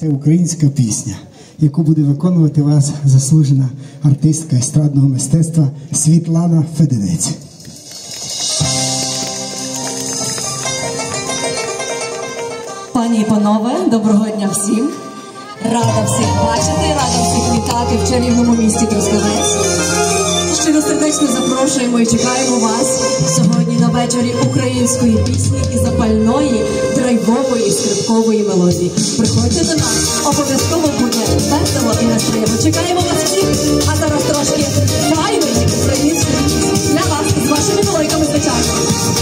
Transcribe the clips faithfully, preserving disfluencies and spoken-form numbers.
Це українська пісня, яку буде виконувати вас заслужена артистка естрадного мистецтва Світлана Феденець. Пані і панове, доброго дня всім! Рада всіх бачити, рада всіх вітати в чарівному місті Трускавець. Щиро сердечно запрошуємо і чекаємо вас сьогодні на вечорі української пісні і запальної, драйвової, скрипкової мелодії. Приходьте до нас, обов'язково буде весело і настроєно. Чекаємо вас всіх, а зараз трошки файної української пісні для вас з вашими великими звичайно.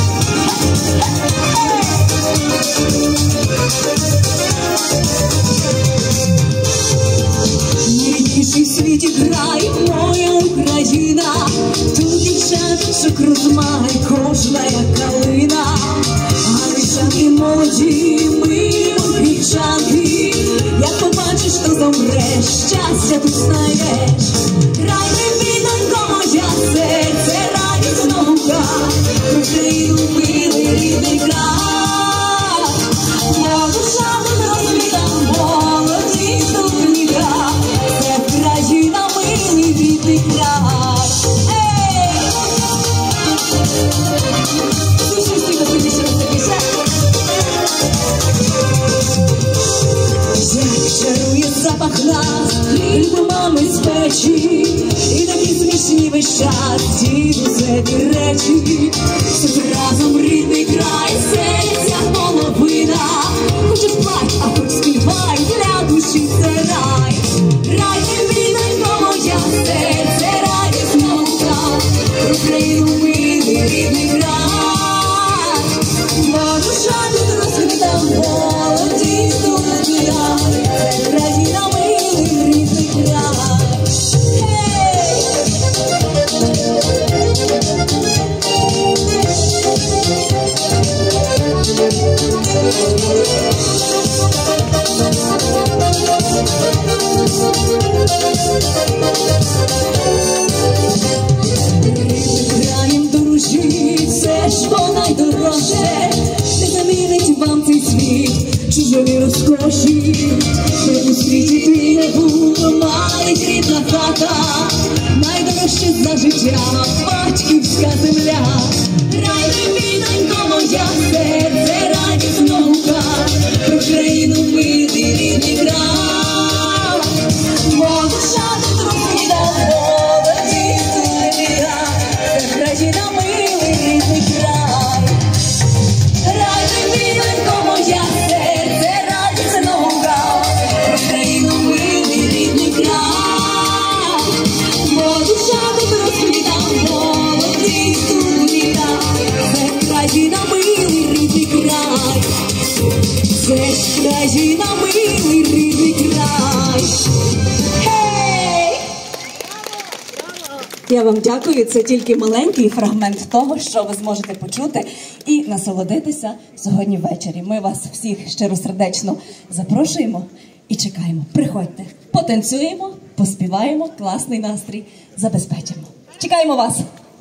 Найбільший в світі край, моя Україна, тут дівчаточок розмай, кожна як калина, а лишаки молоді, ми дівчатки, як побачиш, то замреш, щастя тут знайдеш. Край тобі, донько моя, серце радісно гука, про Україну милий рідний край, я душа тут розквіта, молоді ступніка, це країна милий рідний край. Ей! Слушай, стійко, стійко, ще раз такіше. Як чарує запах нас, хлібу мами з печі, і такі смішні весь час, дідусеві речі. Тут разом рідний край, серця половина, хочеш плач, а хоч співай, для душі це рай. Рай тобі, донько моя, серце радісно гука, про Україну милий рідний край. Бо душа тут розквіта, молоді студія, це країна милий рідний край. Краєм дорожі, це ж бо найдорожче, не замінить вам цей світ чужої розкоші. Щоб у світі ти не був, мать рідна хата, найдорожче за життя батьківська земля. Рай тобі, донько моя, серце радісно гука, про Україну милий рідний край. Бо душа тут розквіта, молоді студія, це країна милий рідний край. Рай тобі, донько моя, серце радісно гука, про Україну милий рідний край. Бо душа тут розквіта, молоді студія, це країна милий рідний край. Це ж країна милий рідний край. Гей! Я вам дякую, це тільки маленький фрагмент того, що ви зможете почути і насолодитися сьогодні ввечері. Ми вас всіх щиросердечно запрошуємо і чекаємо. Приходьте, потанцюємо, поспіваємо, класний настрій забезпечимо. Чекаємо вас!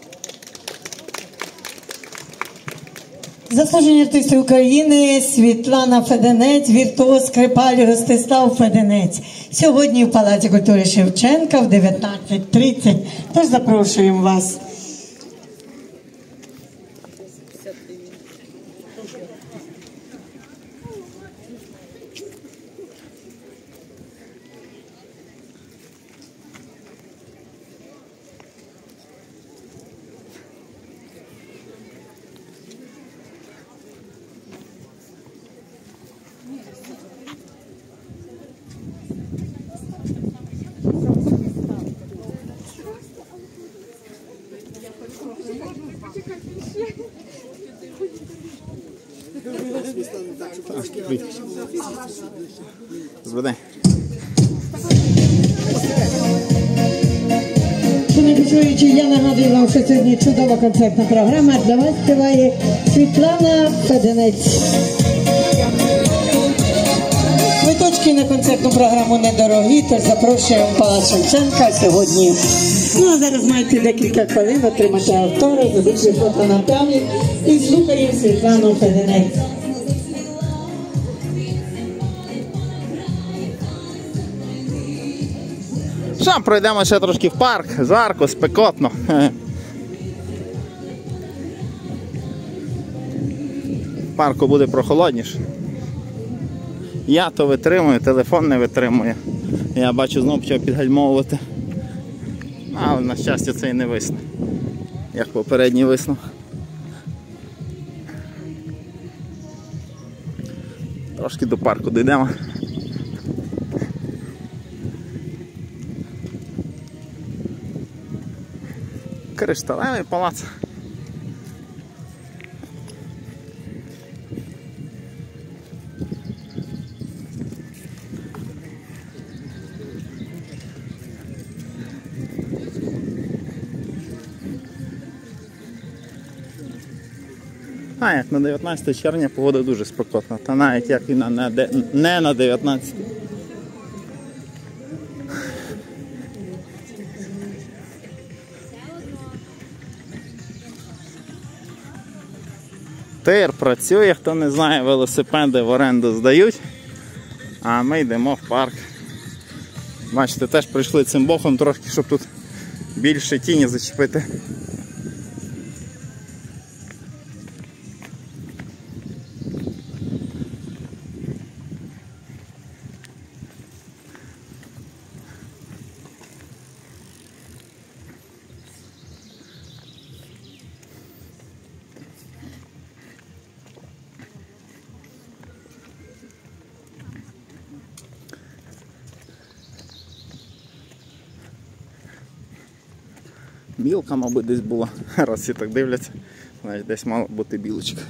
Заслужені артисти України Світлана Феденець, віртуоз, скрипаль Ростислав Феденець. Сьогодні в Палаці культури Шевченка в дев'ятнадцять тридцять. Тож запрошуємо вас. Зведай. Шановні чуючі, я нагадую вам, що сьогодні чудова концертна програма. Для вас співає Світлана Феденець. Квиточки на концертну програму недорогі, тож запрошуємо в Палац Шевченка сьогодні. Ну а зараз маєте декілька хвилин отримати автора, зробити фото на пам'ять і слухаємо Світлану Феденець. що, пройдемо ще трошки в парк, жарко, спекотно. В парку буде прохолодніше. Я то витримую, телефон не витримує. Я бачу, знову почав підгальмовувати. Але, на щастя, це і не висне, як попередній виснув. Трошки до парку дійдемо. Кришталевий палац. А, як на дев'ятнадцяте червня погода дуже спекотна, та навіть як і на, на, не на дев'ятнадцяте. Тир працює, хто не знає, велосипеди в оренду здають, а ми йдемо в парк. Бачите, теж прийшли цим боком трошки, щоб тут більше тіні зачепити. Білка, мабуть, десь була, раз всі так дивляться, значить десь мала бути білочка.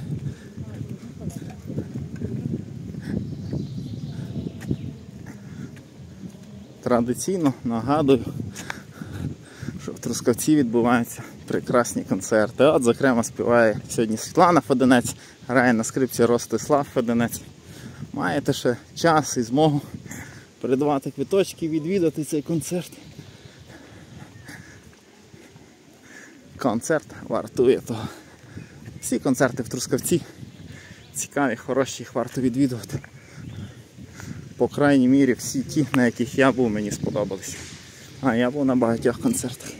Традиційно нагадую, що в Трускавці відбуваються прекрасні концерти. От, зокрема, співає сьогодні Світлана Феденець, грає на скрипці Ростислав Феденець. Маєте ще час і змогу придбати квиточки і відвідати цей концерт. Концерт вартує того. Всі концерти в Трускавці цікаві, хороші, їх варто відвідувати. По крайній мірі всі ті, на яких я був, мені сподобалися. А я був на багатьох концертах.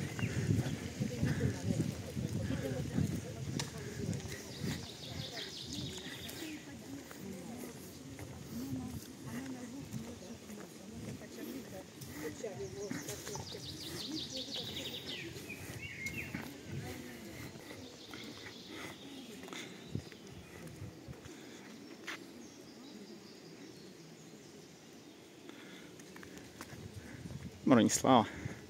Броніслава.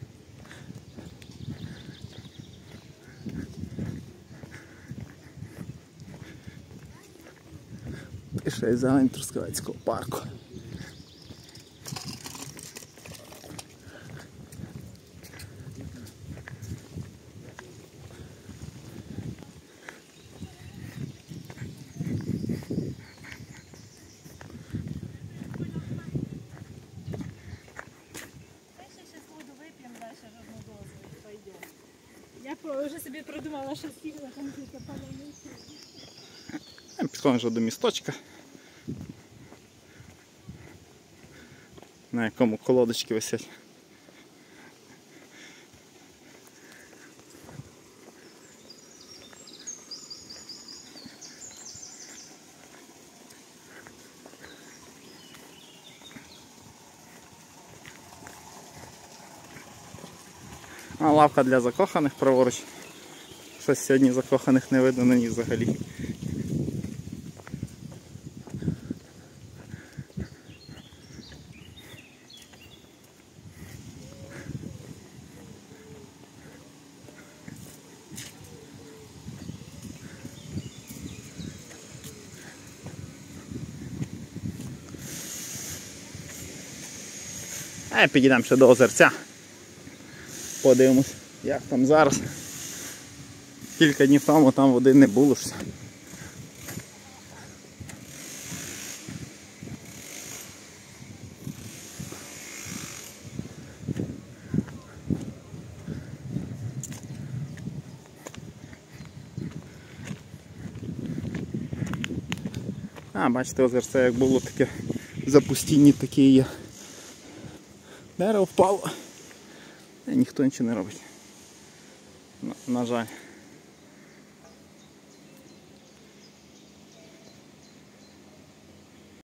Пише зелень Трускавецького парку. Я вже собі придумала, що стільки там кілька палених. Підходимо вже до місточка, на якому колодочки висять. А лавка для закоханих праворуч. Щось сьогодні закоханих не видно на ній взагалі. А підійдемо ще до озерця. Подивимось, як там зараз. Кілька днів тому там води не було ж. А, бачите, озерце як було таке запустіння, таке є. Дерево впало. ніхто нічого не робить. На, на жаль.